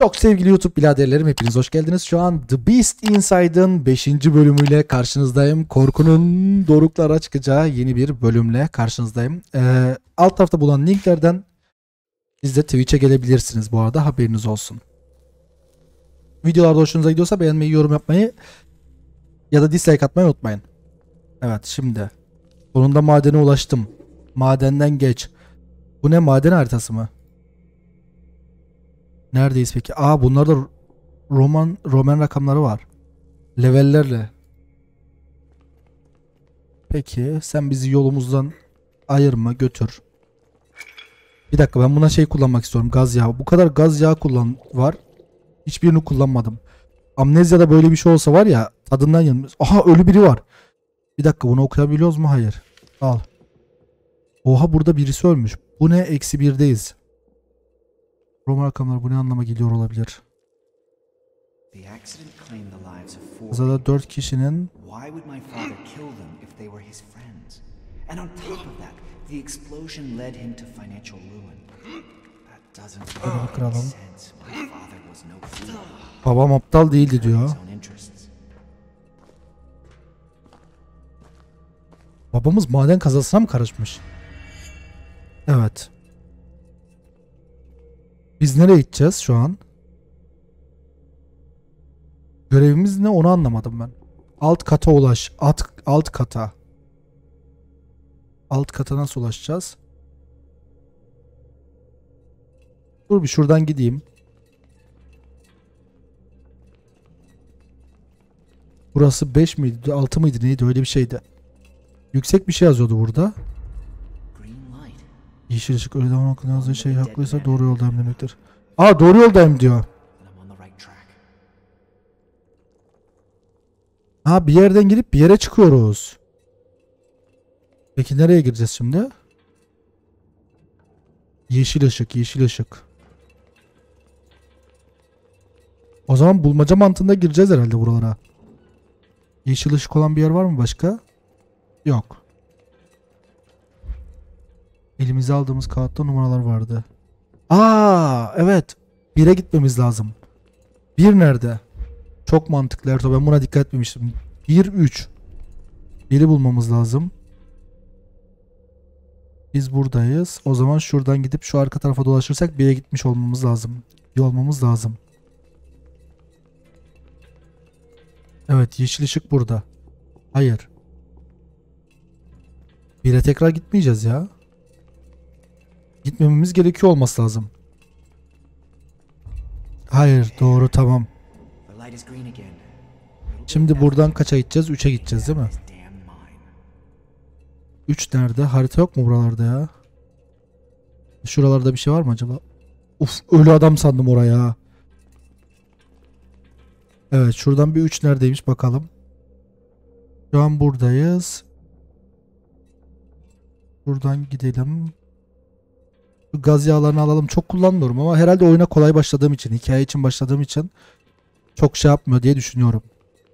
Çok sevgili YouTube biraderlerim, hepiniz hoş geldiniz. Şu an The Beast Inside'ın 5. bölümüyle karşınızdayım. Korkunun doruklara çıkacağı yeni bir bölümle karşınızdayım. Alt tarafta bulunan linklerden siz de Twitch'e gelebilirsiniz bu arada, haberiniz olsun. Videolarda hoşunuza gidiyorsa beğenmeyi, yorum yapmayı ya da dislike atmayı unutmayın. Evet, şimdi sonunda madene ulaştım. Madenden geç. Bu ne, maden haritası mı? Neredeyiz peki? Aa, bunlarda Roman rakamları var. Levellerle. Peki sen bizi yolumuzdan ayırma, götür. Bir dakika, ben buna şey kullanmak istiyorum, gaz yağı. Bu kadar gaz yağı var. Hiçbirini kullanmadım. Amnezya'da böyle bir şey olsa var ya, tadından yanmıyoruz. Aha, ölü biri var. Bir dakika, bunu okuyabiliyoruz mu? Hayır. Al. Oha, burada birisi ölmüş. Bu ne? -1'deyiz. Roman rakamları bu ne anlama geliyor olabilir? Kazada 4 kişinin kralım. Babam aptal değildi diyor. Babamız maden kazasına mı karışmış? Evet. Biz nereye gideceğiz şu an? Görevimiz ne, onu anlamadım ben. Alt kata ulaş. Alt kata. Alt kata nasıl ulaşacağız? Dur bir şuradan gideyim. Burası 5 miydi? 6 mıydı? Neydi? Öyle bir şeydi. Yüksek bir şey yazıyordu burada. Yeşil ışık, öyle devam hakkında yazdığı şey haklıysa doğru yoldayım demektir. Aa, doğru yoldayım diyor. Ha, bir yerden girip bir yere çıkıyoruz. Peki nereye gireceğiz şimdi? Yeşil ışık, yeşil ışık. O zaman bulmaca mantığında gireceğiz herhalde buralara. Yeşil ışık olan bir yer var mı başka? Yok. Elimize aldığımız kağıtta numaralar vardı. Aa, evet. 1'e gitmemiz lazım. 1 nerede? Çok mantıklı Erto. Ben buna dikkat etmemiştim. 1, 3. 1'i bulmamız lazım. Biz buradayız. O zaman şuradan gidip şu arka tarafa dolaşırsak 1'e gitmiş olmamız lazım. Olmamız lazım. Evet, yeşil ışık burada. Hayır. 1'e tekrar gitmeyeceğiz ya. Gitmememiz gerekiyor olması lazım. Hayır, doğru, tamam. Şimdi buradan kaça gideceğiz? 3'e gideceğiz değil mi? 3 nerede? Harita yok mu buralarda ya? Şuralarda bir şey var mı acaba? Uf, ölü adam sandım oraya. Evet, şuradan bir 3 neredeymiş bakalım. Şu an buradayız. Buradan gidelim. Şu gaz yağlarını alalım. Çok kullanmıyorum ama herhalde oyuna kolay başladığım için, hikaye için başladığım için çok şey yapmıyor diye düşünüyorum.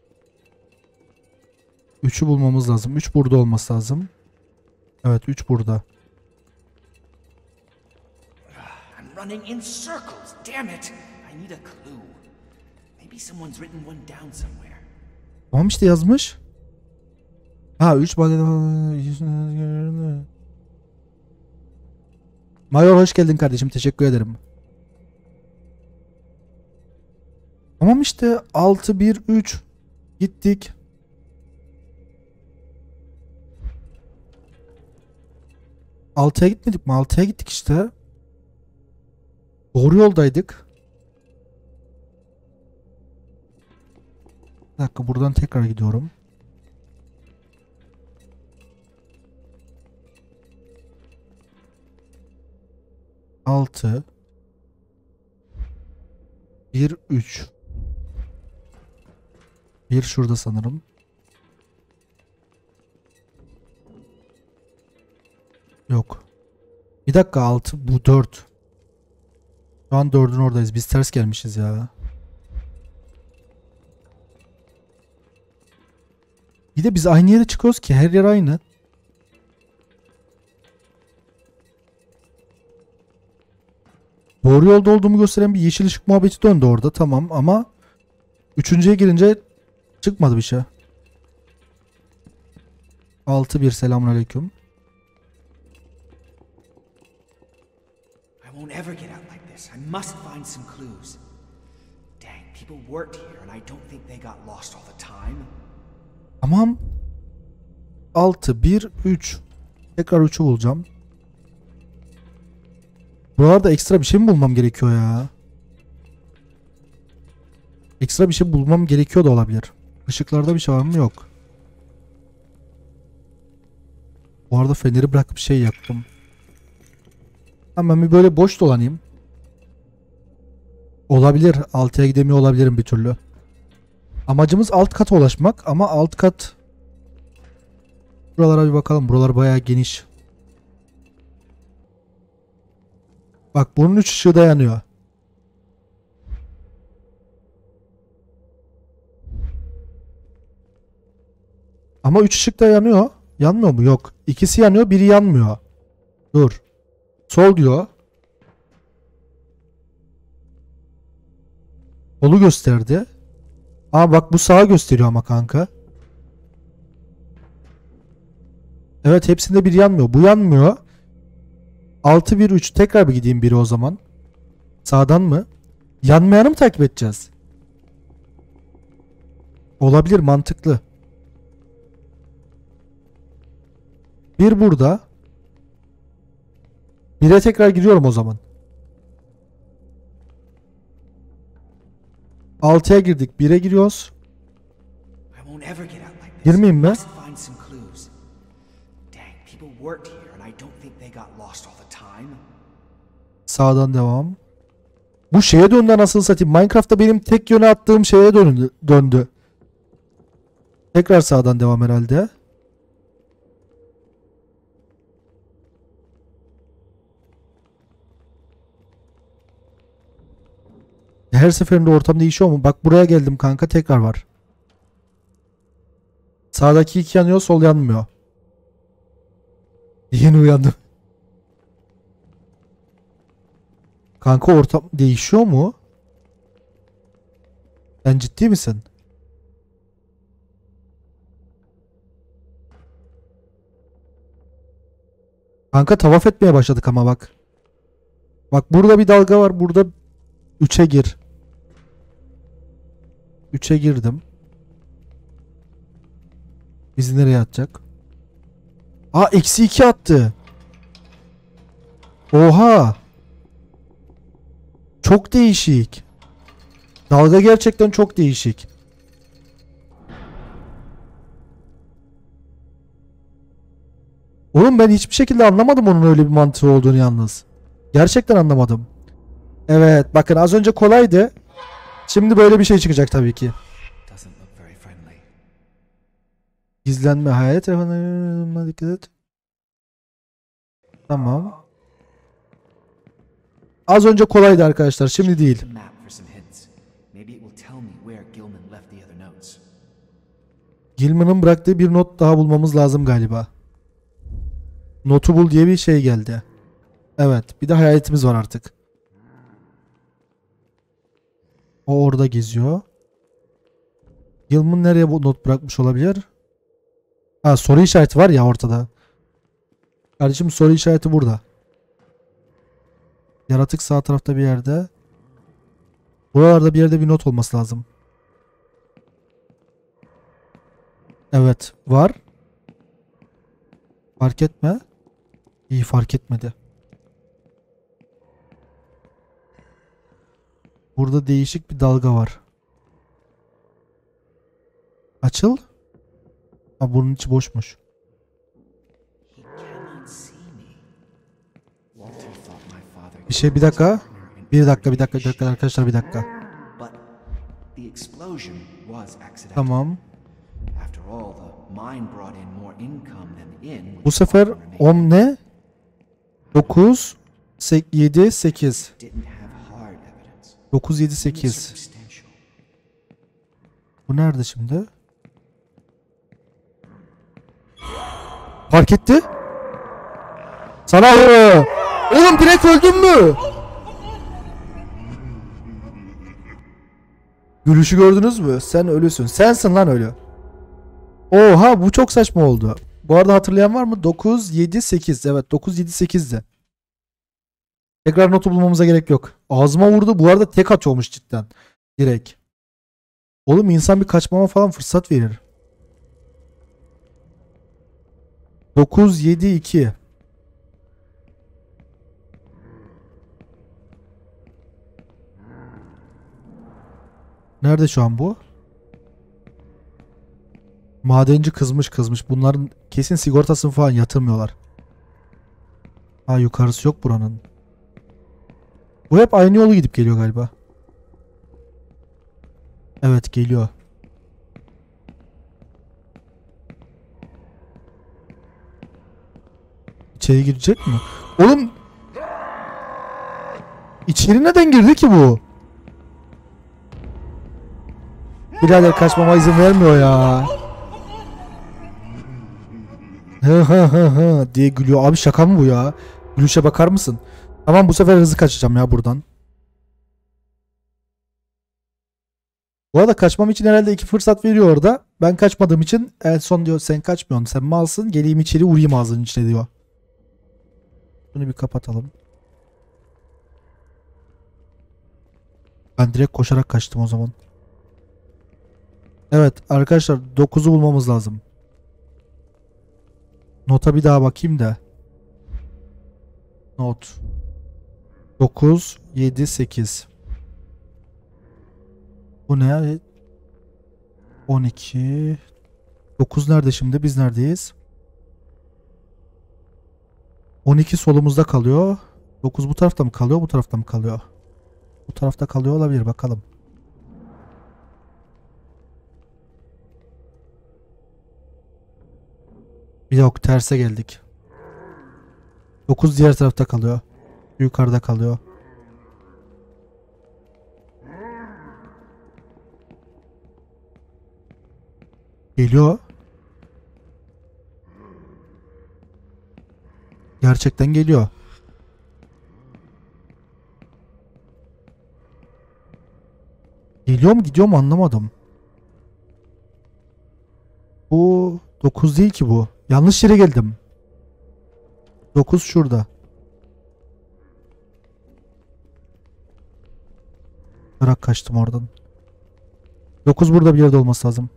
3'ü bulmamız lazım. 3 burada olması lazım. Evet, 3 burada. Tamam işte, yazmış. Ha, 3 Mayor, hoş geldin kardeşim. Teşekkür ederim. Tamam işte, 6 1 3 gittik. Altıya gitmedik mi? 6'ya gittik işte. Doğru yoldaydık. Bir dakika, buradan tekrar gidiyorum. Altı 1 3 1 şurada sanırım. Yok. Bir dakika, 6 bu 4. Şu an 4'ün oradayız. Biz ters gelmişiz ya. Bir de biz aynı yere çıkıyoruz ki, her yer aynı. Doğru yolda olduğumu gösteren bir yeşil ışık muhabbeti döndü orada. Tamam ama üçüncüye girince çıkmadı bir şey. 6-1 selamünaleyküm. I won't ever get out like this. I must find some clues. Dang, people worked here and I don't think they got lost all the time. Tamam. 6-1-3. Tekrar 3'ü bulacağım. Buralarda ekstra bir şey mi bulmam gerekiyor ya? Ekstra bir şey bulmam gerekiyor da olabilir. Işıklarda bir şey var mı? Yok. Bu arada feneri bırakıp şey yaktım. Hemen bir böyle boş dolanayım. Olabilir. 6'ya gidemiyor olabilirim bir türlü. Amacımız alt kata ulaşmak ama alt kat... Buralara bir bakalım. Buralar bayağı geniş. Bak bunun 3 ışığı da yanıyor. Ama 3 ışık da yanıyor. Yanmıyor mu? Yok. İkisi yanıyor, biri yanmıyor. Dur. Sol diyor. Solu gösterdi. Aa bak bu sağa gösteriyor ama kanka. Evet hepsinde bir yanmıyor. Bu yanmıyor. 6-1-3 tekrar bir gideyim biri o zaman. Sağdan mı? Yanmayanı mı takip edeceğiz? Olabilir, mantıklı. Bir burada. Bire tekrar giriyorum o zaman. 6'ya girdik. 1'e giriyoruz. Girmeyeyim mi? Sağdan devam. Bu şeye döndü anasını satayım. Minecraft'ta benim tek yöne attığım şeye döndü. Tekrar sağdan devam herhalde. Her seferinde ortam değişiyor mu? Bak buraya geldim kanka, tekrar var. Sağdaki 2 yanıyor, sol yanmıyor. Yeni uyandım. Kanka ortam değişiyor mu? Sen ciddi misin? Kanka tavaf etmeye başladık ama bak. Bak burada bir dalga var. Burada 3'e gir. 3'e girdim. Bizi nereye atacak? Aa -2 attı. Oha. Çok değişik. Dalga gerçekten çok değişik. Oğlum ben hiçbir şekilde anlamadım onun öyle bir mantığı olduğunu yalnız. Gerçekten anlamadım. Evet bakın az önce kolaydı. Şimdi böyle bir şey çıkacak tabii ki. Gizlenme hayat telefonuna dikkat et. Tamam. Az önce kolaydı arkadaşlar, şimdi değil. Gilman'ın bıraktığı bir not daha bulmamız lazım galiba. Notu bul diye bir şey geldi. Evet, bir de hayaletimiz var artık. O orada geziyor. Gilman nereye bu not bırakmış olabilir? Ha, soru işareti var ya ortada. Kardeşim soru işareti burada. Yaratık sağ tarafta bir yerde. Buralarda bir yerde bir not olması lazım. Evet var. Fark etme. İyi, fark etmedi. Burada değişik bir dalga var. Açıl. Ha, bunun içi boşmuş. Bir dakika. Bir dakika arkadaşlar, bir dakika. Tamam. Bu sefer 10 ne? 9 7 8. 9 7 8. Bu nerede şimdi? Fark etti. Sana oğlum direkt öldün mü? Gülüşü gördünüz mü? Sen ölüsün. Sensin lan ölü. Oha bu çok saçma oldu. Bu arada hatırlayan var mı? 9, 7, 8. Evet 9, 7, 8'di. Tekrar notu bulmamıza gerek yok. Ağzıma vurdu. Bu arada tek atıyormuş cidden. Direkt. Oğlum insan bir kaçmama falan fırsat verir. 9, 7, 2. Nerede şu an bu? Madenci kızmış. Bunların kesin sigortasını falan yatırmıyorlar. Ha yukarısı yok buranın. Bu hep aynı yolu gidip geliyor galiba. Evet geliyor. İçeri girecek mi? Oğlum içeri neden girdi ki bu? Birader kaçmama izin vermiyor ya. Diye gülüyor. Abi şaka mı bu ya? Gülüşe bakar mısın? Tamam bu sefer hızlı kaçacağım ya buradan. Bu arada kaçmam için herhalde 2 fırsat veriyor orada. Ben kaçmadığım için en son diyor sen kaçmıyorsun. Sen malsın. Geleyim içeri vurayım ağzının içine diyor. Bunu bir kapatalım. Ben direkt koşarak kaçtım o zaman. Evet arkadaşlar 9'u bulmamız lazım. Nota bir daha bakayım da. Not. 9, 7, 8. Bu ne? 12. 9 nerede şimdi? Biz neredeyiz? 12 solumuzda kalıyor. 9 bu tarafta mı kalıyor? Bu tarafta mı kalıyor? Bu tarafta kalıyor olabilir. Bakalım. Yok terse geldik. 9 diğer tarafta kalıyor. Yukarıda kalıyor. Geliyor. Gerçekten geliyor. Geliyor mu gidiyor mu anlamadım. Bu 9 değil ki bu. Yanlış yere geldim. 9 şurada. Bırak kaçtım oradan. 9 burada bir yerde olması lazım.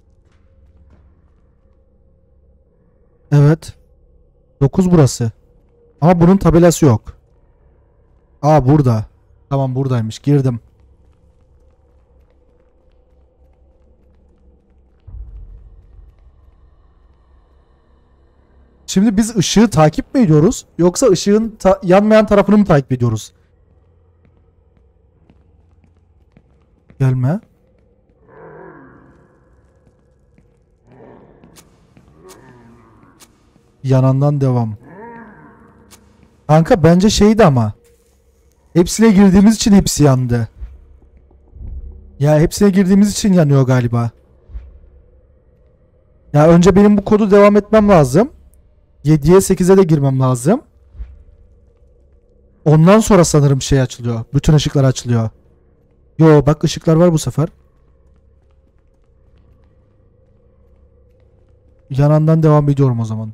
Evet. 9 burası. Ama bunun tabelası yok. Aa burada. Tamam buradaymış. Girdim. Şimdi biz ışığı takip mi ediyoruz? Yoksa ışığın yanmayan tarafını mı takip ediyoruz? Gelme. Yanandan devam. Kanka bence şeydi ama. Hepsine girdiğimiz için hepsi yandı. Ya hepsine girdiğimiz için yanıyor galiba. Ya önce benim bu kodu devam etmem lazım. 7'ye 8'e de girmem lazım. Ondan sonra sanırım şey açılıyor. Bütün ışıklar açılıyor. Yo bak ışıklar var bu sefer. Yanandan devam ediyorum o zaman.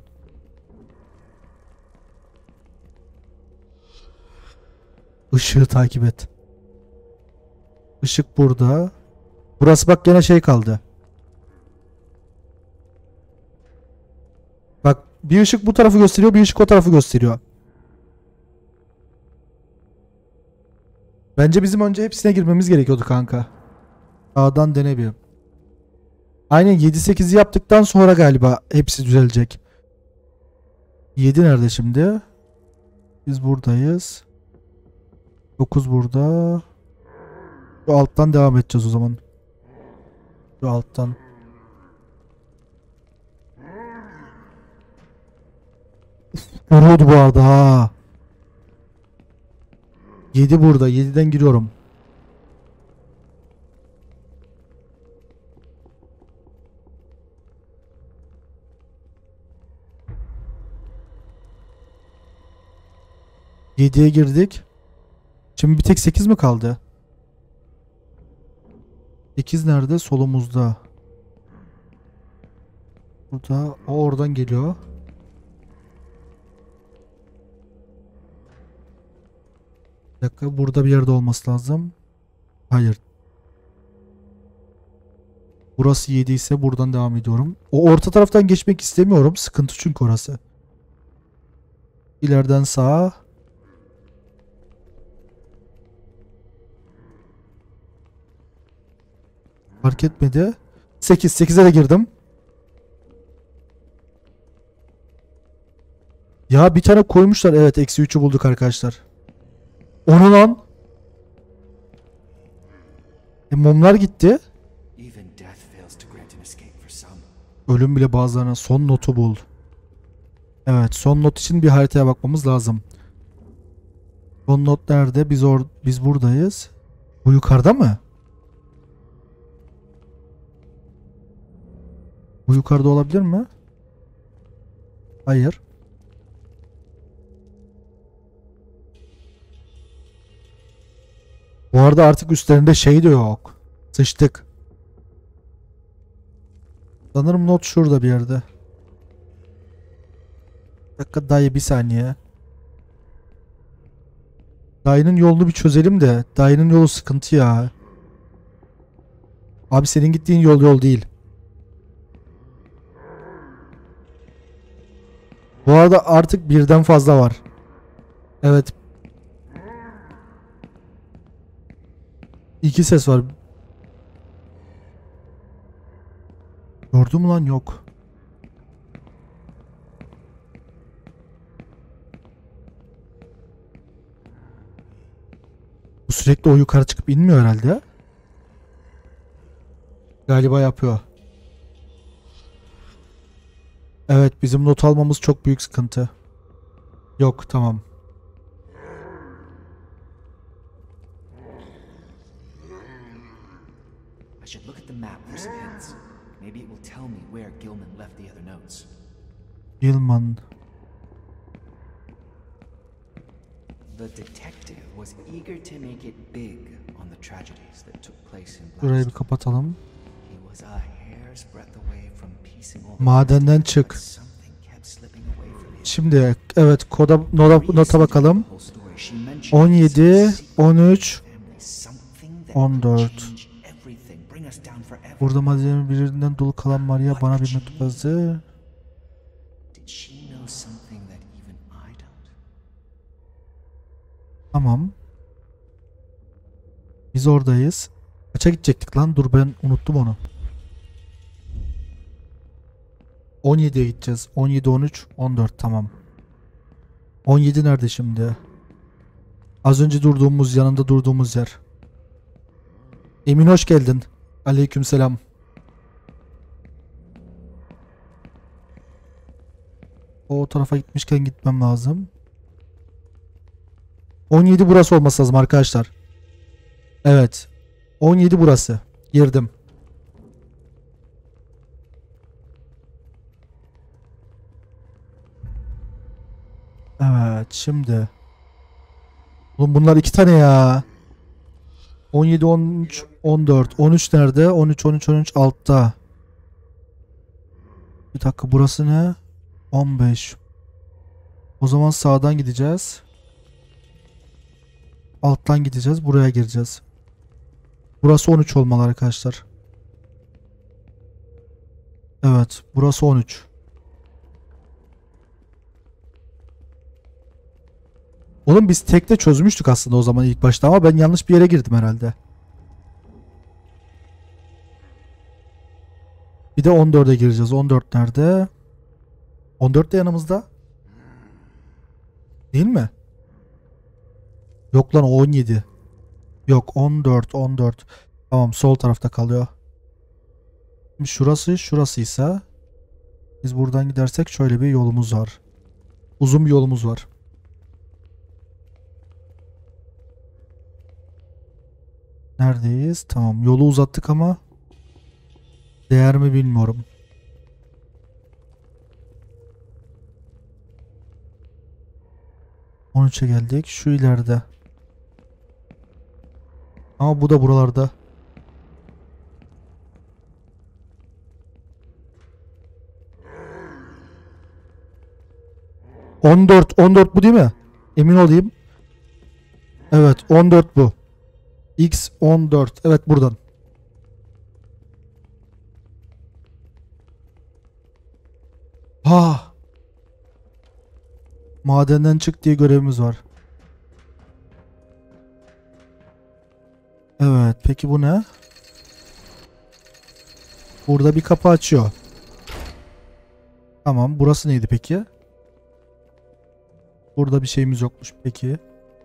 Işığı takip et. Işık burada. Burası bak gene şey kaldı. Bak bir ışık bu tarafı gösteriyor, bir ışık o tarafı gösteriyor. Bence bizim önce hepsine girmemiz gerekiyordu kanka. Sağdan denebilirim. Aynen 7-8'i yaptıktan sonra galiba hepsi düzelecek. 7 nerede şimdi? Biz buradayız. 9 burada. Şu alttan devam edeceğiz o zaman. Şu alttan. Vuruyordu bu arada ha. 7 burada. 7'den giriyorum. Yediye girdik. Şimdi bir tek 8 mi kaldı? 8 nerede? Solumuzda. Burada. O oradan geliyor. Bir dakika. Burada bir yerde olması lazım. Hayır. Burası 7 ise buradan devam ediyorum. O orta taraftan geçmek istemiyorum. Sıkıntı çünkü orası. İleriden sağa. Fark etmedi. 8. 8'e de girdim. Ya bir tane koymuşlar. Evet, -3'ü bulduk arkadaşlar. Onu lan. Mumlar gitti. Even death fails to grant an escape for some. Ölüm bile bazılarına son notu bul. Evet, son not için bir haritaya bakmamız lazım. Son not nerede? Biz buradayız. Bu yukarıda mı? Bu yukarıda olabilir mi? Hayır. Bu arada artık üstlerinde şey de yok. Sıçtık. Sanırım not şurada bir yerde. Bir dakika dayı, bir saniye. Dayının yolunu bir çözelim de. Dayının yolu sıkıntı ya. Abi senin gittiğin yol değil. Bu arada artık birden fazla var. Evet. 2 ses var. Gördün mü lan? Yok. Bu sürekli o yukarı çıkıp inmiyor herhalde. Galiba yapıyor. Evet, bizim not almamız çok büyük sıkıntı. Yok, tamam. I should look at the map for some hints. Maybe it will tell me where Gilman left the other notes. Gilman. The detective was eager to make it big on the tragedies that took place in Burayı bir Blackstone. kapatalım. He was a hair's breadth away from piecing all the Madenden pieces together, çık. but something kept slipping away from him. Şimdi evet, nota bakalım. 17, 13, 14. Burada malzemenin birinden dolu kalan var ya, bana bir mektup yazdı. Tamam. Biz oradayız. Kaça gidecektik lan? Dur, ben unuttum onu. 17'ye gideceğiz. 17, 13, 14, tamam. 17 nerede şimdi? Az önce yanında durduğumuz yer. Emin, hoş geldin. Aleykümselam. O tarafa gitmişken gitmem lazım. 17 burası olması lazım arkadaşlar. Evet. 17 burası. Girdim. Evet, şimdi. Oğlum bunlar 2 tane ya. 17, 13, 14. 13 nerede? 13, 13, 13 altta. Bir dakika, burası ne? 15. O zaman sağdan gideceğiz. Alttan gideceğiz. Buraya gireceğiz. Burası 13 olmalı arkadaşlar. Evet, burası 13. Oğlum biz tekte çözmüştük aslında o zaman ilk başta, ama ben yanlış bir yere girdim herhalde. Bir de 14'e gireceğiz. 14 nerede? 14 de yanımızda. Değil mi? Yok lan, o 17. Yok, 14, 14. Tamam, sol tarafta kalıyor. Şimdi şurasıysa biz buradan gidersek şöyle bir yolumuz var. Uzun bir yolumuz var. Neredeyiz? Tamam, yolu uzattık ama değer mi bilmiyorum. ...13'e geldik. Şu ileride. Ama bu da buralarda. 14 bu değil mi? Emin olayım. Evet 14 bu. X14. Evet buradan. Ha. Madenden çık diye görevimiz var. Evet peki bu ne? Burada bir kapı açıyor. Tamam burası neydi peki? Burada bir şeyimiz yokmuş peki.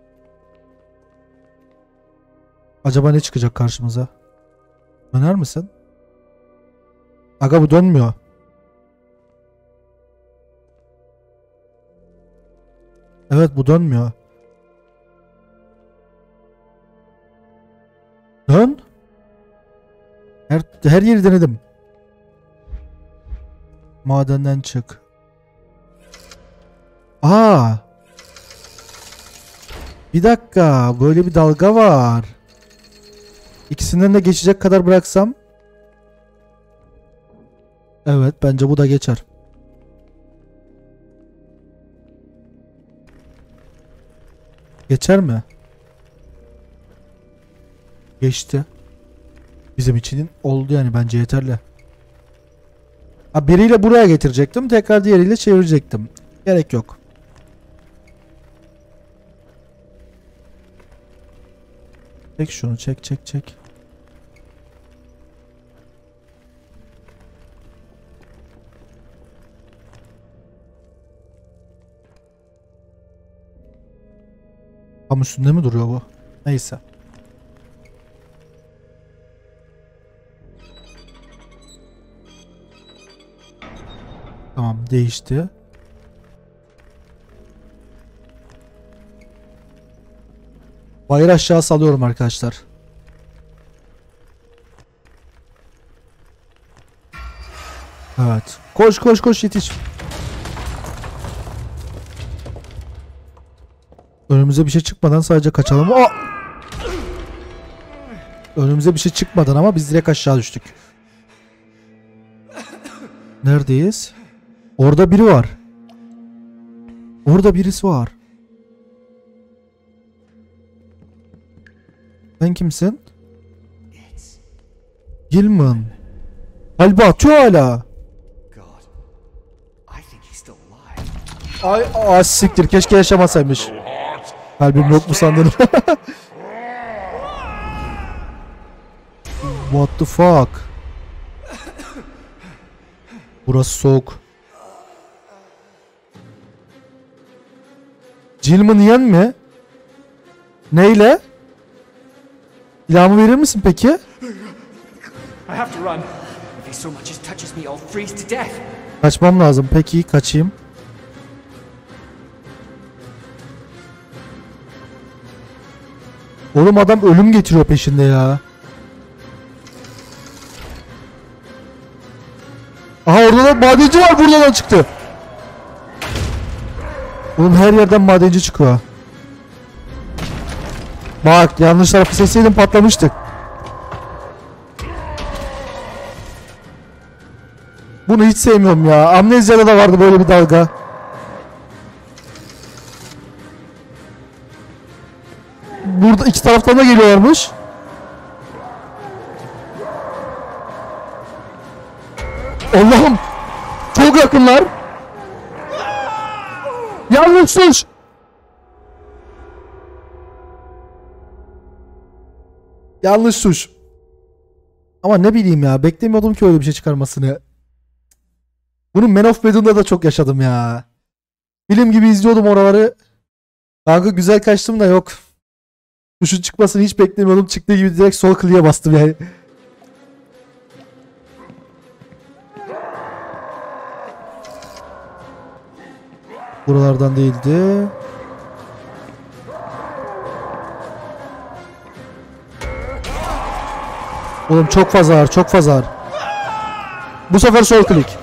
Acaba ne çıkacak karşımıza? Döner misin? Aga bu dönmüyor. Evet bu dönmüyor. Dön. Her yeri denedim. Madenden çık. Aa. Bir dakika. Böyle bir dalga var. İkisinden de geçecek kadar bıraksam. Evet bence bu da geçer. Geçer mi? Geçti. Bizim için oldu yani bence yeterli. Ha, biriyle buraya getirecektim. Tekrar diğeriyle çevirecektim. Gerek yok. Çek şunu çek. Tam üstünde mi duruyor bu? Neyse. Tamam değişti. Bayır aşağı salıyorum arkadaşlar. Evet. Koş yetiş. Önümüze bir şey çıkmadan sadece kaçalım. Aa! Önümüze bir şey çıkmadan ama biz direkt aşağı düştük. Neredeyiz? Orada biri var. Orada birisi var. Sen kimsin? Gilman. Kalbi atıyor hala. Ay siktir keşke yaşamasaymış. Kalbim yok mu sandın? What the fuck? Burası soğuk. Gilman yiyen mi? Neyle? İlhamı verir misin peki? I have to run. If he so much as touches me, I'll freeze to death. Kaçmam lazım. Peki kaçayım. Oğlum adam ölüm getiriyor peşinde ya. Aha orada da madenci var, buradan çıktı. Oğlum her yerden madenci çıkıyor. Bak yanlış tarafı seçseydim patlamıştık. Bunu hiç sevmiyorum ya. Amnezya'da da vardı böyle bir dalga. Burada iki taraftan da geliyorlarmış. Allah'ım. Çok yakınlar. Yanlış tuş. Yanlış tuş. Ama ne bileyim ya. Beklemiyordum ki öyle bir şey çıkarmasını. Bunu Man of Medan'da da çok yaşadım ya. Film gibi izliyordum oraları. Kanka güzel kaçtım da yok. Tuşun çıkmasını hiç beklemiyordum. Çıktığı gibi direkt sol kliğe bastım yani. Buralardan değildi. Oğlum çok fazla var, çok fazla var. Bu sefer sol klik.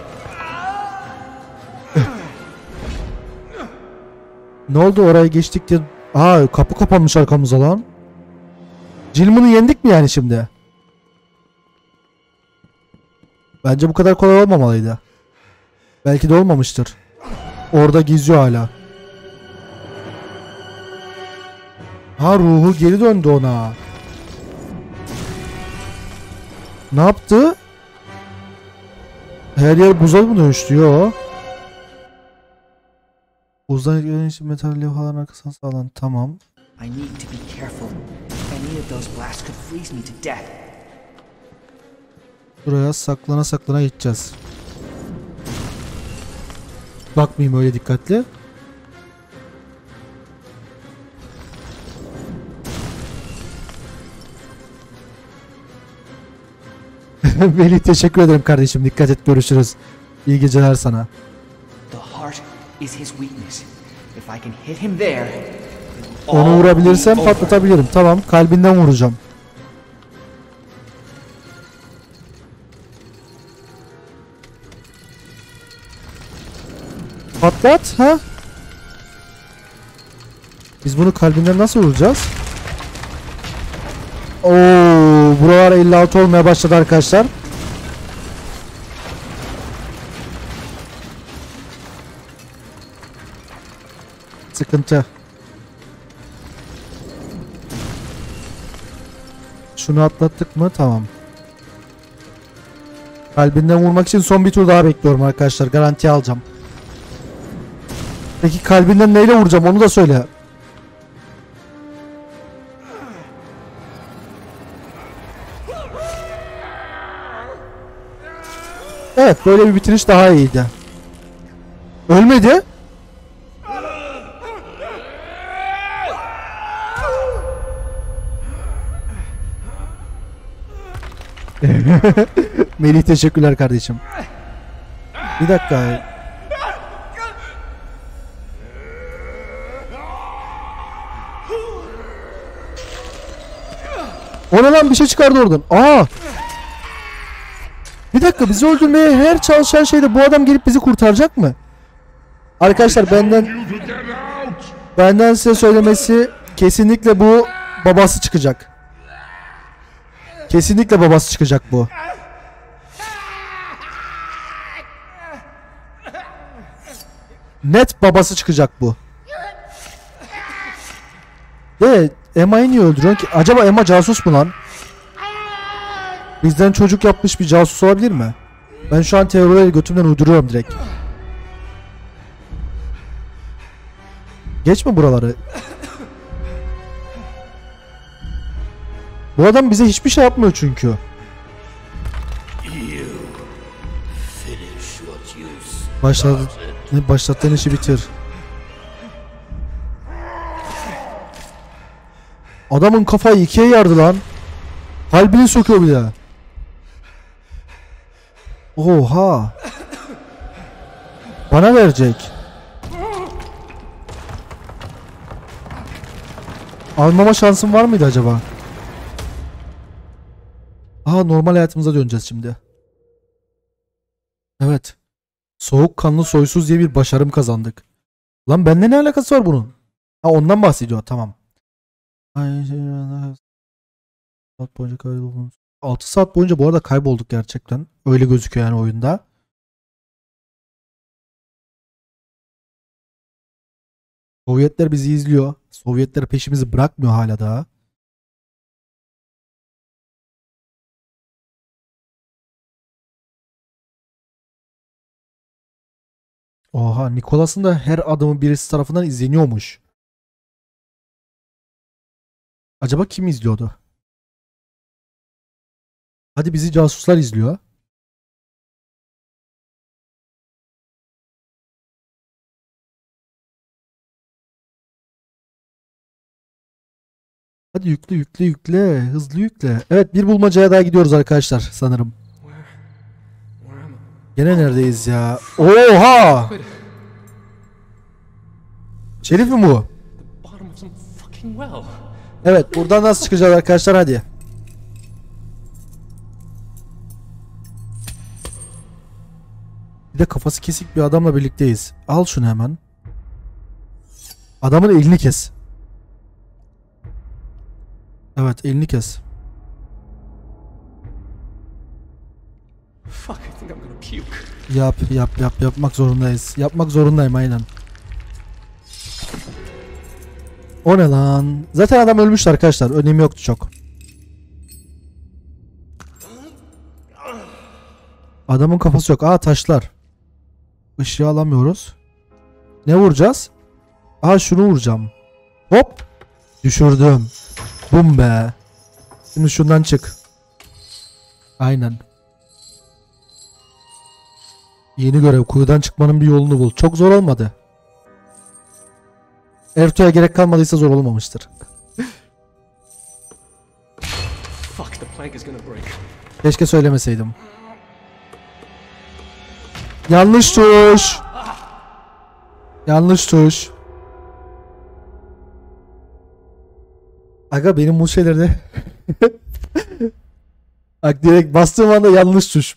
Ne oldu oraya geçtik diye. Aa kapı kapanmış arkamıza lan. Gilman'ı yendik mi yani şimdi? Bence bu kadar kolay olmamalıydı. Belki de olmamıştır. Orada geziyor hala. Ha, ruhu geri döndü ona. Ne yaptı? Her yer buza mı dönüştü? Yo. Buzdan etkilenen için metal levhaların arkasına sağlan. Tamam. I need to be careful. Any of those blasts could freeze me to death. Buraya saklana saklana gideceğiz. Bakmayayım öyle dikkatli. Melih, teşekkür ederim kardeşim. Dikkat et, görüşürüz. İyi geceler sana. The heart is his weakness. If I can hit him there, Onu vurabilirsem patlatabilirim. Tamam, kalbinden vuracağım. Patlat ha? Biz bunu kalbinden nasıl vuracağız? Oo, buralar 56 olmaya başladı arkadaşlar. Sıkıntı. Şunu atlattık mı? Tamam. Kalbinden vurmak için son bir tur daha bekliyorum arkadaşlar. Garanti alacağım. Peki kalbinden neyle vuracağım? Onu da söyle. Evet, böyle bir bitiriş daha iyiydi. Ölmedi. Melih, teşekkürler kardeşim. Bir dakika. O ne lan, bir şey çıkardı oradan. Aa! Bir dakika, bizi öldürmeye her çalışan şeyde bu adam gelip bizi kurtaracak mı? Arkadaşlar benden size söylemesi, kesinlikle bu babası çıkacak. Kesinlikle babası çıkacak bu. Net babası çıkacak bu. Emma'yı niye öldürüyorsun ki? Acaba Emma casus mu lan? Bizden çocuk yapmış bir casus olabilir mi? Ben şu an teorileri götümden uyduruyorum direkt. Geçme buraları. Bu adam bize hiçbir şey yapmıyor çünkü. Başlattığın işi bitir. Adamın kafayı ikiye yardı lan. Kalbini sokuyor bir de. Oha. Bana verecek. Almama şansım var mıydı acaba? Aha, normal hayatımıza döneceğiz şimdi. Evet. Soğukkanlı soysuz diye bir başarım kazandık. Lan benimle ne alakası var bunun? Ha, ondan bahsediyor, tamam. 6 saat boyunca bu arada kaybolduk gerçekten. Öyle gözüküyor yani oyunda. Sovyetler bizi izliyor. Sovyetler peşimizi bırakmıyor hala daha. Oha, Nikolas'ın da her adımı birisi tarafından izleniyormuş. Acaba kim izliyordu? Hadi bizi casuslar izliyor. Hadi yükle yükle yükle. Hızlı yükle. Evet, bir bulmacaya daha gidiyoruz arkadaşlar sanırım. Gene neredeyiz ya? Oha! Şerif mi bu? Evet, buradan nasıl çıkacağız arkadaşlar, hadi. Bir de kafası kesik bir adamla birlikteyiz. Al şunu hemen. Adamın elini kes. Evet, elini kes. Yapmak zorundayız. Yapmak zorundayım aynen. O ne lan? Zaten adam ölmüştü arkadaşlar. Önemi yoktu çok. Adamın kafası yok. Aa, taşlar. Işığı alamıyoruz. Ne vuracağız? Aa, şunu vuracağım. Hop. Düşürdüm. Bum be. Şimdi şundan çık. Aynen. Yeni görev. Kuyudan çıkmanın bir yolunu bul. Çok zor olmadı. Ertuğ'a gerek kalmadıysa zor olmamıştır. Fuck, the plank is gonna break. Keşke söylemeseydim. Yanlış tuş. Yanlış tuş. Aga benim bu şeylerde bak, direkt bastığım anda yanlış tuş.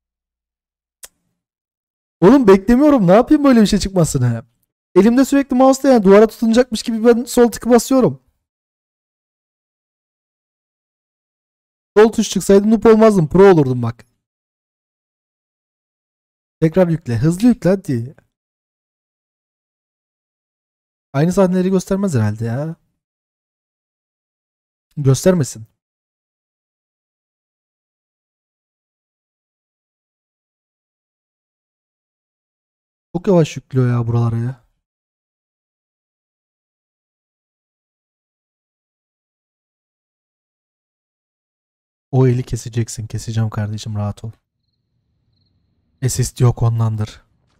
Oğlum beklemiyorum. Ne yapayım böyle bir şey çıkmasını? Elimde sürekli mouse'la, yani duvara tutunacakmış gibi ben sol tıkı basıyorum. Sol tuş çıksaydı noob olmazdım. Pro olurdum bak. Tekrar yükle. Hızlı yükle hadi. Aynı sahneleri göstermez herhalde ya. Göstermesin. Çok yavaş yüklüyor ya buralara ya. O eli keseceksin. Keseceğim kardeşim, rahat ol. Assist yok, ondandır.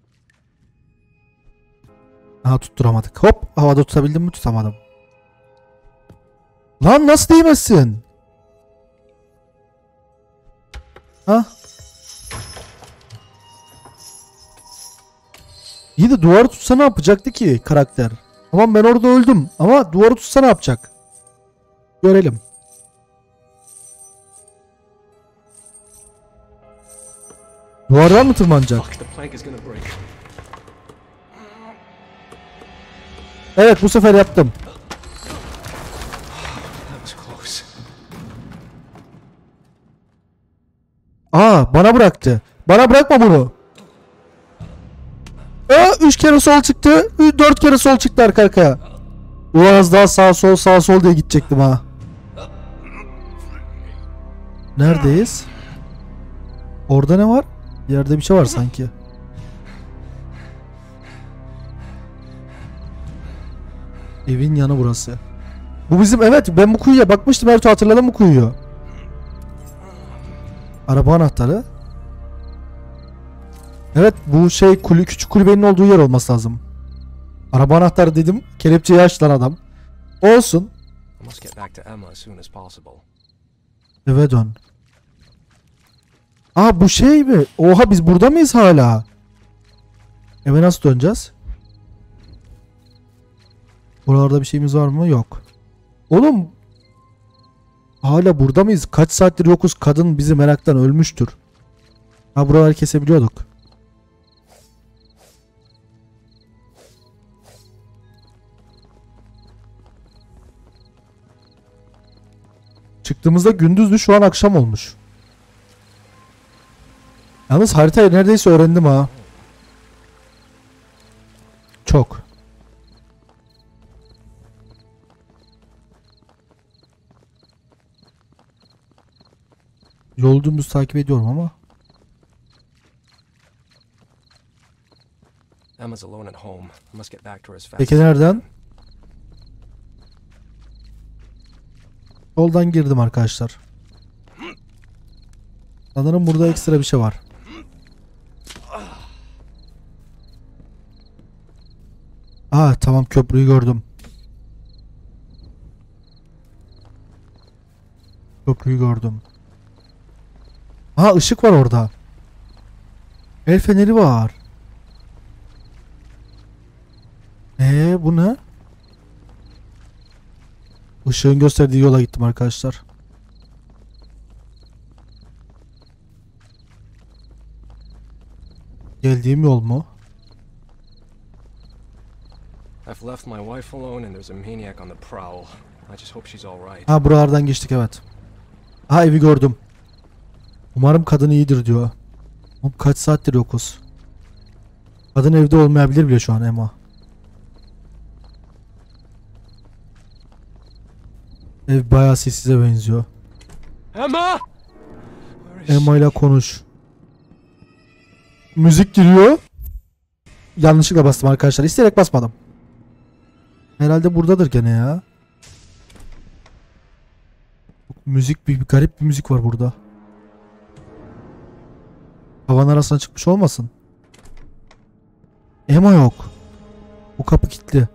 Aha, tutturamadık. Hop, havada tutabildim mi? Tutamadım. Lan nasıl değmezsin? Ha? İyi de duvarı tutsa ne yapacaktı ki karakter? Tamam, ben orada öldüm ama duvarı tutsa ne yapacak? Görelim. Duvardan mı tırmanacak? Fuck, the plank is gonna break. Evet, bu sefer yaptım. That was close. Aa, bana bıraktı. Bana bırakma bunu. Aa, 3 kere sol çıktı. 4 kere sol çıktı arka arkaya. Ulan az daha sağ sol sağ sol diye gidecektim ha. Neredeyiz? Orada ne var? Yerde bir şey var sanki. Evin yanı burası. Bu bizim, evet, ben bu kuyuya bakmıştım. Ertuğ, hatırladın mı kuyuyu? Araba anahtarı. Evet, bu şey küçük kulübenin olduğu yer olması lazım. Araba anahtarı dedim. Kelepçeyi açtılar adam. Olsun. I must get back to Emma as soon as possible. Eve dön. Aa, bu şey mi? Oha, biz burada mıyız hala? Eve nasıl döneceğiz? Buralarda bir şeyimiz var mı? Yok. Oğlum, hala burada mıyız? Kaç saattir yokuz? Kadın bizi meraktan ölmüştür. Ha, buraları kesebiliyorduk. Çıktığımızda gündüzdü, şu an akşam olmuş. Yalnız haritayı neredeyse öğrendim ha. Çok. Yol dümdüz takip ediyorum ama. Emma's alone at home. I must get back to her as fast Peki as I nereden? can. Yoldan girdim arkadaşlar. Sanırım burada ekstra bir şey var. Aa, tamam, köprüyü gördüm. Köprüyü gördüm. Aa, ışık var orada. El feneri var. Bu ne? Işığın gösterdiği yola gittim arkadaşlar. Geldiğim yol mu? I've left my wife alone and there's a maniac on the prowl. I just hope she's all right. Ha, buralardan geçtik, evet. Ha, evi gördüm. Umarım kadın iyidir diyor. Oğlum, kaç saattir yokuz. Kadın evde olmayabilir bile şu an Emma. Ev bayağı sessize benziyor. Emma! Where is Emma ile she? konuş. Müzik giriyor. Yanlışlıkla bastım arkadaşlar. İsteyerek basmadım. Herhalde buradadır gene ya. Müzik bir garip bir müzik var burada. Havan arasına çıkmış olmasın? Emma yok. Bu kapı kilitli.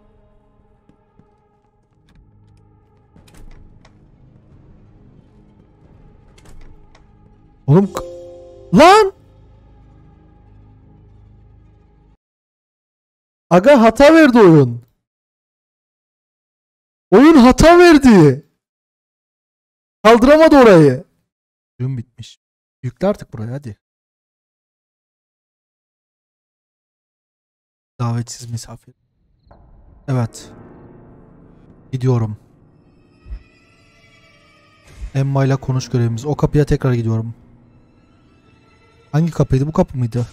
Oğlum lan! Aga hata verdi oyun. Oyun hata verdi. Kaldıramadı orayı. Oyun bitmiş. Yükle artık buraya hadi. Davetsiz misafir. Evet. Gidiyorum. Emma ile konuş görevimiz. O kapıya tekrar gidiyorum. Hangi kapıydı? Bu kapı mıydı?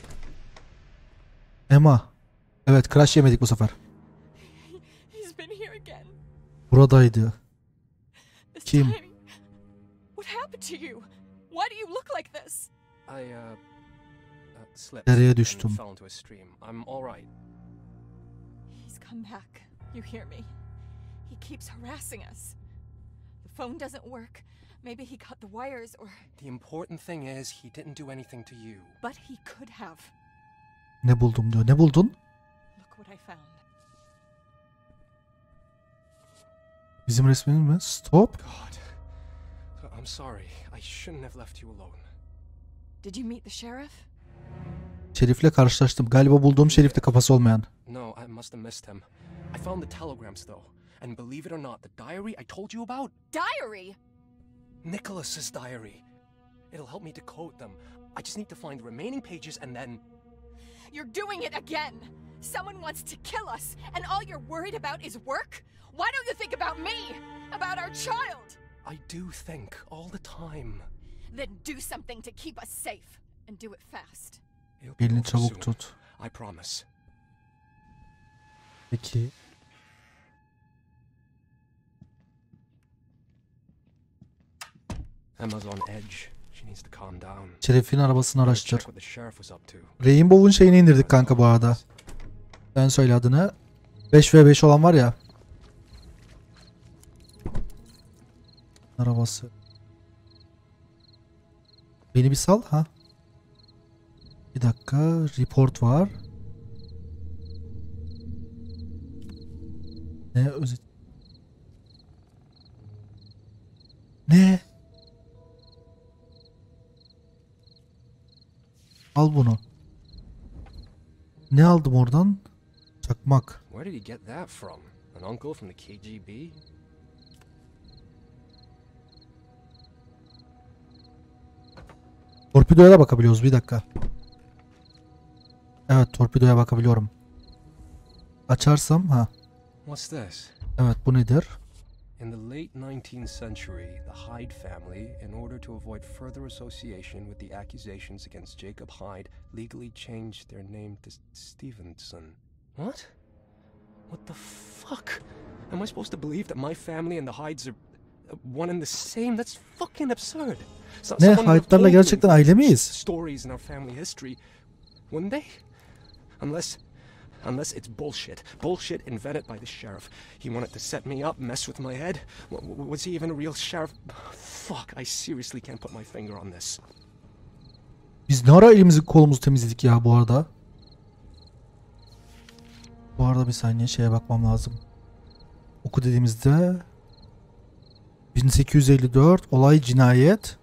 Emma. Evet, crash yemedik bu sefer. He's been here again. Buradaydı. This Kim? time. What happened to you? Why do you look like this? I slipped Nereye and düştüm? fell into a stream. I'm all right. He's come back. You hear me? He keeps harassing us. The phone doesn't work. Maybe he cut the wires or... The important thing is he didn't do anything to you. But he could have. Ne buldum diyor. Ne buldun? Look what I found. Bizim resmimiz mi? Stop. God. I'm sorry. I shouldn't have left you alone. Did you meet the sheriff? Şerif'le karşılaştım. Galiba bulduğum Şerif'te kafası olmayan. No, I must have missed him. I found the telegrams though. And believe it or not, the diary I told you about? Diary! Nicholas's diary. It'll help me decode them. I just need to find the remaining pages and then... You're doing it again! Someone wants to kill us, and all you're worried about is work? Why don't you think about me? About our child? I do think all the time. Then do something to keep us safe. And do it fast. It'll be Elini over çabuk soon. tut. I promise. Peki. Emma's on edge. She needs to calm down. Şerif'in arabasını Better check araştır. what the sheriff was up to. Rainbow'un şeyini indirdik kanka bu arada. Sen söyle adını. 5v5 olan var ya. Arabası. Beni bir sal ha. Bir dakika. Report var. Ne özet? Ne? Al bunu. Ne aldım oradan? Çakmak. Where did he get that from? An uncle from the KGB? Torpidoya da bakabiliyoruz. Bir dakika. Evet, torpidoya bakabiliyorum. Açarsam ha. What's this? Evet, bu nedir? In the late 19th century, the Hyde family, in order to avoid further association with the accusations against Jacob Hyde, legally changed their name to Stevenson. What? What the fuck? Am I supposed to believe that my family and the Hydes are one and the same? That's fucking absurd. Ne? Someone would have Hyde'larla told me gerçekten aile miyiz? stories in our family history, wouldn't they? Unless it's bullshit. Bullshit invented by the sheriff. He wanted to set me up, mess with my head. Was he even a real sheriff? Fuck, I seriously can't put my finger on this. Biz ne ara elimizi kolumuzu temizledik ya bu arada? Bu arada bir saniye şeye bakmam lazım. Oku dediğimizde 1854 olay cinayet.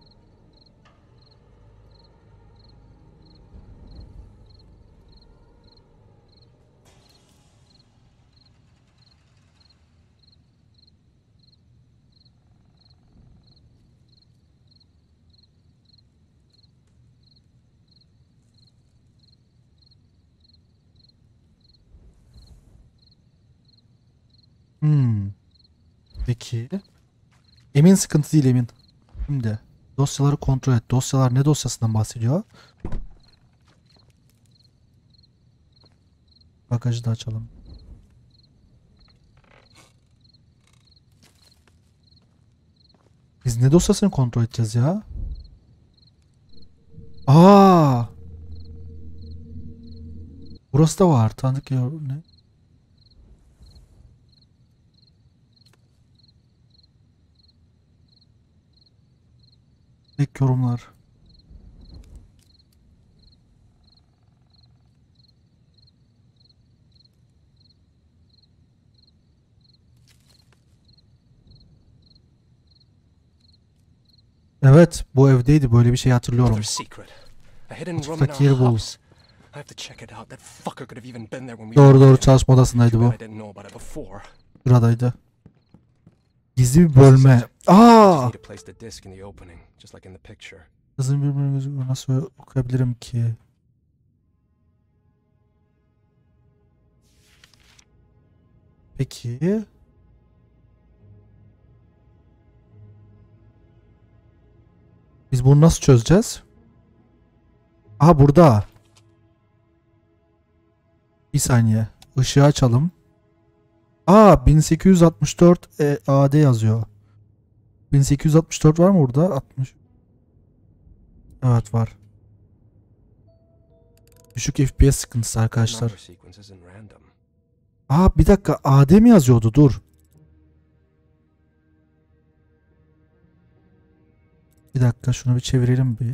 Peki. Emin sıkıntı değil Emin. Şimdi dosyaları kontrol et. Dosyalar ne dosyasından bahsediyor? Bagajı da açalım. Biz ne dosyasını kontrol edeceğiz ya? Aa! Burası da var. Tanıdık ya. Ne? İlk yorumlar. Evet, bu evdeydi. Böyle bir şey hatırlıyorum. Another secret. A hidden room in Mutfaktaki yeri our bul. house. I have to check it out. That fucker could have even been there when we Doğru walked doğru, in. çalışma odasındaydı Too bu. bad I didn't know about it before. Buradaydı. Gizli bir bölme. Aa! Need to place the disc in the opening, just like in the picture. Kızın birbirine gözüküyor. Nasıl okuyabilirim ki? Peki. Biz bunu nasıl çözeceğiz? Aha, burada. Bir saniye. Işığı açalım. Aa, 1864 AD yazıyor. 1864 var mı burada? 60. Evet, var. Düşük FPS sıkıntısı arkadaşlar. Number sequence isn't random. Aa, bir dakika, AD mi yazıyordu? Dur. Bir dakika, şunu bir çevirelim bir.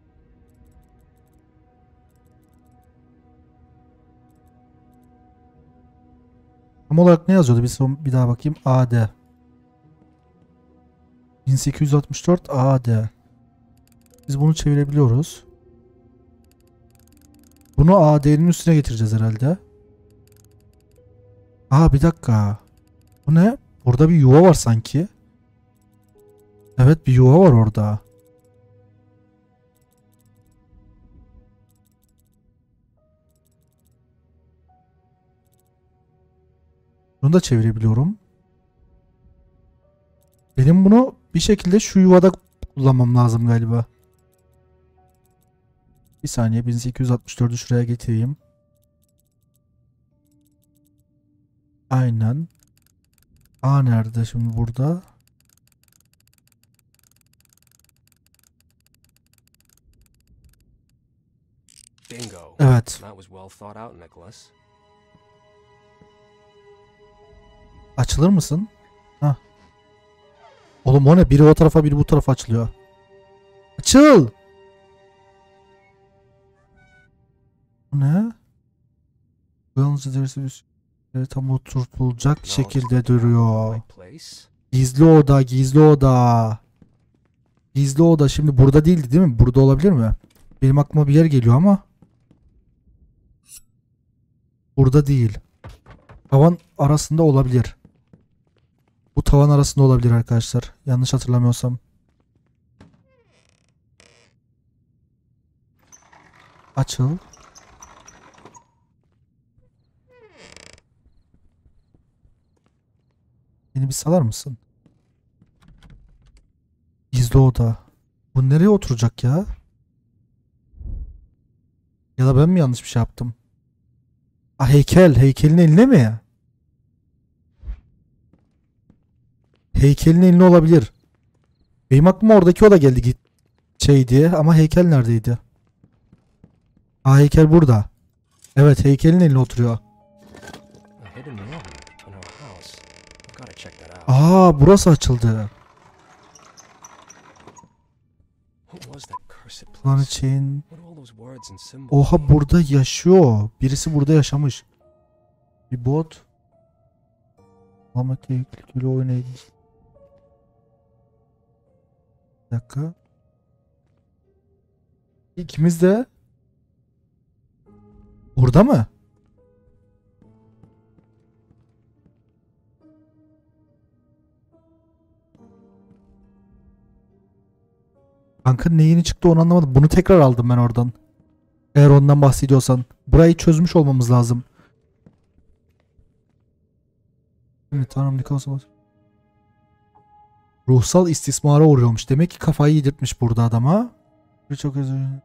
Tam olarak ne yazıyordu? Bir daha bakayım. AD. 1864 AD. Biz bunu çevirebiliyoruz. Bunu AD'nin üstüne getireceğiz herhalde. Aa, bir dakika. Bu ne? Burada bir yuva var sanki. Evet, bir yuva var orada. Bunu da çevirebiliyorum. Benim bunu bir şekilde şu yuvada kullanmam lazım galiba. Bir saniye, 1864'ü şuraya getireyim. Aynen. A nerede şimdi burada? Bingo. Evet. That was well thought out, Nicholas. Açılır mısın? Hah. Oğlum o ne? Biri o tarafa, biri bu tarafa açılıyor. Açıl! Bu ne? Yalnızca derisi bir tam oturtulacak şekilde duruyor. Right place. Gizli oda, gizli oda. Gizli oda şimdi burada değildi değil mi? Burada olabilir mi? Benim aklıma bir yer geliyor ama. Burada değil. Tavan arasında olabilir. Bu tavan arasında olabilir arkadaşlar. Yanlış hatırlamıyorsam. Açıl. Beni bir salar mısın? Gizli oda. Bu nereye oturacak ya? Ya da ben mi yanlış bir şey yaptım? Ah, heykel. Heykelin eline mi? Heykelin eline olabilir. Benim aklıma oradaki oda geldi şey diye, ama heykel neredeydi? Ah, heykel burada. Evet, heykelin eline oturuyor. A hidden room in our house. I've got to check that out. Aa, burası açıldı. What was that cursed Lan place? için. What are all those words and symbols? Oha, burada yaşıyor. Birisi burada yaşamış. Bir bot. Ama tehlikeli oynayın. Bir dakika. İkimiz de burada mı? Kanka, neyini çıktı onu anlamadım. Bunu tekrar aldım ben oradan. Eğer ondan bahsediyorsan. Burayı çözmüş olmamız lazım. Evet, Tanrım Nicholas. Ruhsal istismara uğruyormuş. Demek ki kafayı yedirtmiş burada adama. Çok özür dilerim.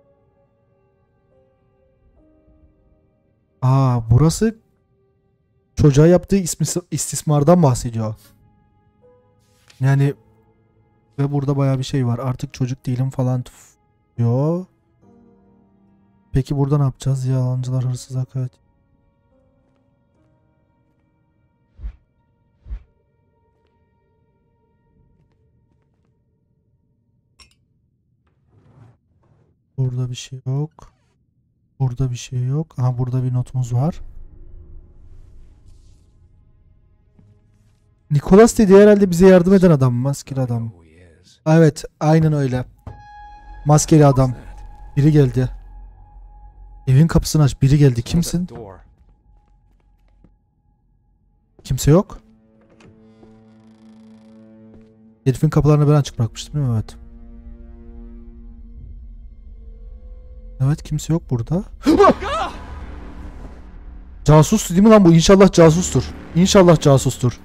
Aa, burası çocuğa yaptığı istismardan bahsediyor. Yani ve burada bayağı bir şey var. Artık çocuk değilim falan diyor. Peki burada ne yapacağız? Yalancılar, hırsız, hakaret. Burada bir şey yok. Burada bir şey yok. Aha, burada bir notumuz var. Nicholas dedi herhalde bize yardım eden adam. Maskeli adam. Who he is. Evet, aynen öyle. Maskeli adam. Biri geldi. Evin kapısını aç. Biri geldi. Kimsin? That door. Kimse yok. Herifin kapılarını ben açık bırakmıştım değil mi? Evet. Evet, kimse yok burada. Casus değil mi lan bu? İnşallah casustur. İnşallah casustur.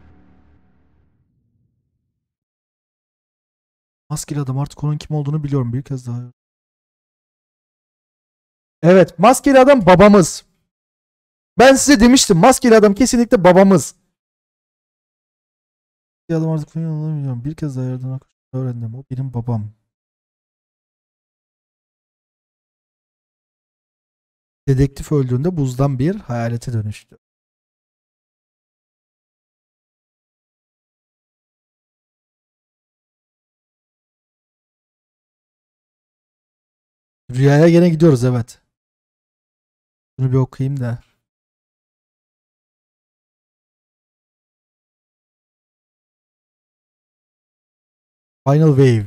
Maskeli adam, artık onun kim olduğunu biliyorum bir kez daha. Evet, maskeli adam babamız. Ben size demiştim, maskeli adam kesinlikle babamız. Maskeli adam artık bilmiyorum. Bir kez daha yerden öğrendim. O benim babam. Dedektif öldüğünde buzdan bir hayalete dönüştü. Rüyaya gene gidiyoruz, evet. Bunu bir okuyayım da. Final Wave.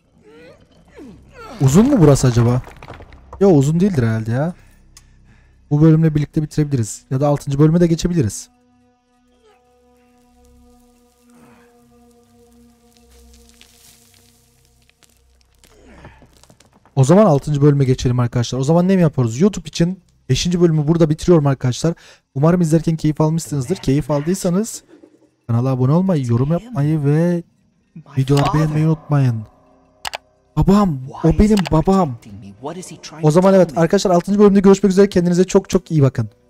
Uzun mu burası acaba? Yok, uzun değildir herhalde ya. Bu bölümle birlikte bitirebiliriz. Ya da 6. bölüme de geçebiliriz. O zaman 6. bölüme geçelim arkadaşlar. O zaman ne mi yapıyoruz? YouTube için 5. bölümü burada bitiriyorum arkadaşlar. Umarım izlerken keyif almışsınızdır. Keyif aldıysanız kanala abone olmayı, yorum yapmayı ve videoları beğenmeyi unutmayın. Babam, o benim babam. O zaman evet arkadaşlar 6. bölümde görüşmek üzere. Kendinize çok çok iyi bakın.